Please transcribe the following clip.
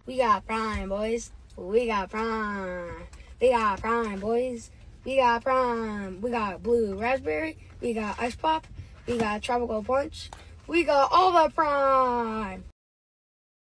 We got prime, boys. We got prime. We got prime, boys. We got prime. We got blue raspberry. We got ice pop. We got tropical punch. We got all the prime.